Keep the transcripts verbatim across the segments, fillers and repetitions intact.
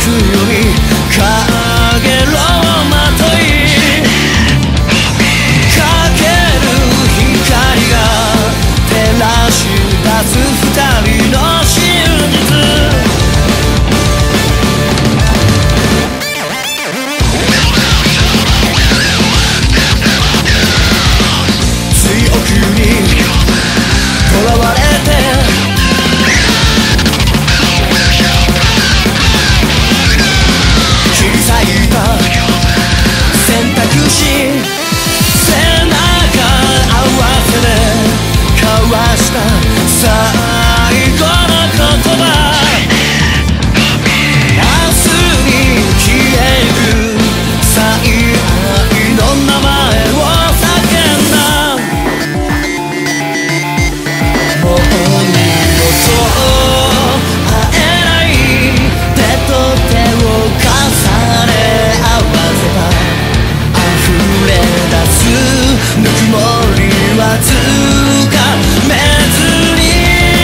くようにかげろをまといかける光が照らし出す二人の真実追憶にとらわれて切り裂いた選択肢背中合わせで交わした最後の言葉明日に消える最愛の名前を叫んだもう二度と会えない手と手を重ね合わせた溢れ出すぬくもりはつかめずに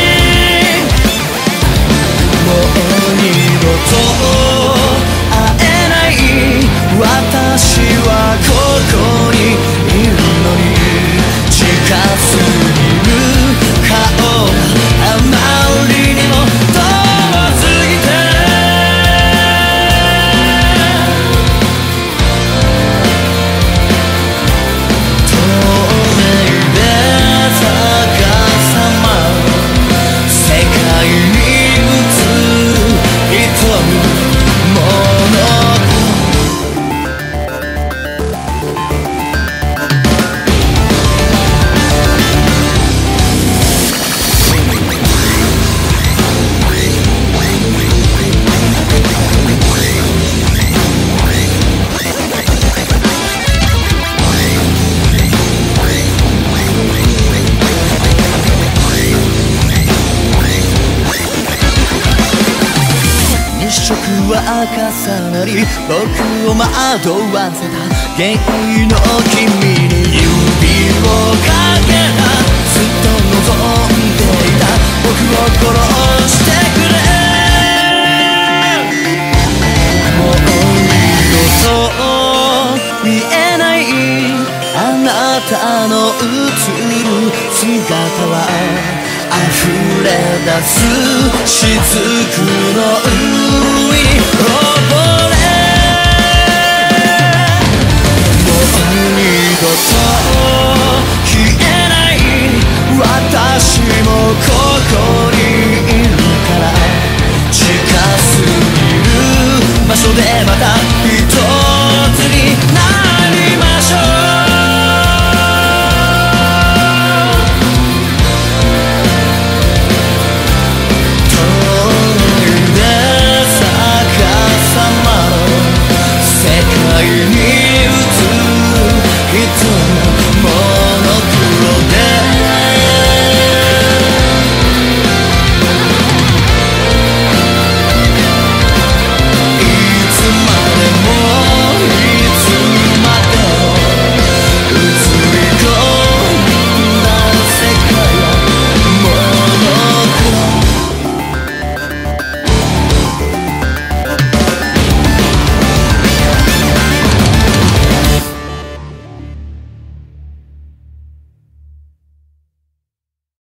もう二度と会えない私はここにいるのに近すぎる顔あまりにも遠すぎて透明で逆さま世界に映る瞳物日食は重なり僕を惑わせた原因の君に指をかけたずっと望んでいた僕を殺してくれもう二度と見えないあなたの映る姿は溢れ出す雫の上に溺れもう二度と消えない私もここにいるから近すぎる場所でまた一つになりましょう世界に